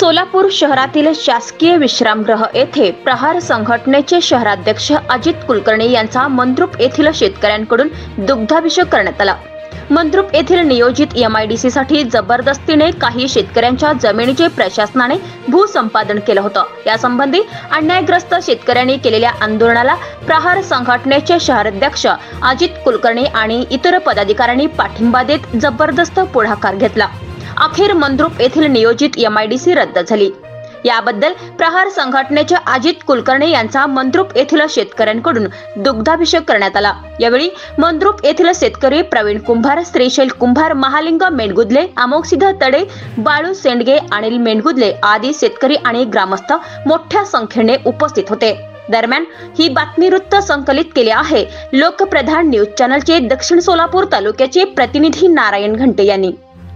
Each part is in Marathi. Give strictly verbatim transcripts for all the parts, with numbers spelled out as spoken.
सोलापूर शहरातील शासकीय विश्रामगृह येथे प्रहार संघटनेचे शहराध्यक्ष अजित कुलकर्णी यांचा मंद्रुप येथील शेतकऱ्यांकडून दुग्धाभिषेक करण्यात आला। मंद्रुप येथील नियोजित एमआयडीसी साठी जबरदस्तीने काही शेतकऱ्यांच्या जमिनीचे प्रशासनाने भूसंपादन केलं होतं। यासंबंधी अन्यायग्रस्त शेतकऱ्यांनी केलेल्या आंदोलनाला प्रहार संघटनेचे शहराध्यक्ष अजित कुलकर्णी आणि इतर पदाधिकाऱ्यांनी पाठिंबा देत जबरदस्त पुढाकार घेतला। अखेर मंद्रुप येथील नियोजित एमआयडीसी रद्द झाली। याबद्दल प्रहार संघटनेचे अजित कुलकर्णी यांचा मंद्रुप येथील शेतकऱ्यांकडून दुग्धाभिषेक करण्यात आला। यावेळी मंद्रुप येथील शेतकरी प्रवीण कुंभार, श्रीशैल कुंभार, महालिंग मेंढगुदले, अमोक्षिधा तडे, बाळू सेंडगे, अनिल मेंढगुदले आदी शेतकरी आणि ग्रामस्थ मोठ्या संख्येने उपस्थित होते। दरम्यान ही बातमी वृत्त संकलित केले आहे लोकप्रधान न्यूज चॅनलचे दक्षिण सोलापूर तालुक्याचे प्रतिनिधी नारायण घंटे यांनी।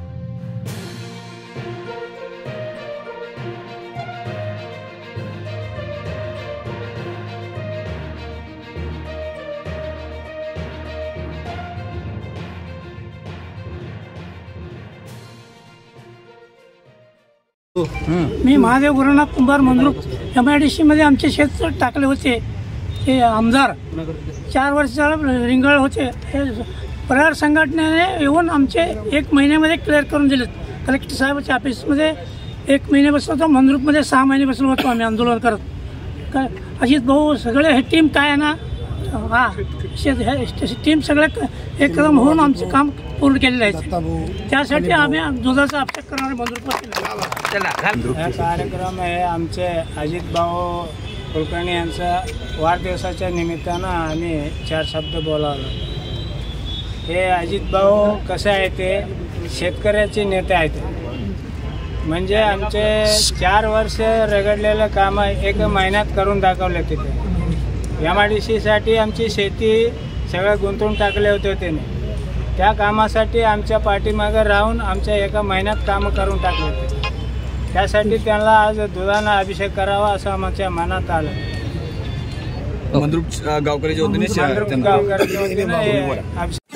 मी महादेव गुरुनाथ कुंभार मंद्रुप एमआयडीसी मध्ये आमचे शेत टाकले होते। हे आमदार चार वर्ष रिंगळ होते। प्रहार संघटनेने येऊन आमचे एक महिन्यामध्ये क्लिअर करून दिले। कलेक्टर साहेबांच्या ऑफिसमध्ये एक महिने बसलो होतो, मंद्रुपमध्ये सहा महिने बसलो होतो आम्ही आंदोलन करत। अजित भाऊ सगळे हे टीम काय आहे ना, हा टीम सगळे एकदम होऊन आमचे काम पूर्ण केलेले आहे। त्यासाठी आम्ही दुधाचा अभिषेक करणारे मंद्रुप हा कार्यक्रम आहे आमचे अजित भाऊ कुलकर्णी यांचा वाढदिवसाच्या निमित्तानं आम्ही चार शब्द बोलावलो। हे अजित भाऊ कसे आहे ते शेतकऱ्याचे नेते आहेत। म्हणजे आमचे चार वर्ष रगडलेलं काम एक महिन्यात करून दाखवले। तिथे एमआयडीसी साठी आमची शेती सगळं गुंतवून टाकले होते त्याने। त्या कामासाठी आमच्या पाठीमागे राहून आमच्या एका महिन्यात काम करून टाकले होते। त्यासाठी त्यांना आज दुधाना अभिषेक करावा असं आमच्या मनात आलं। मंद्रुप गावकरी गावकरी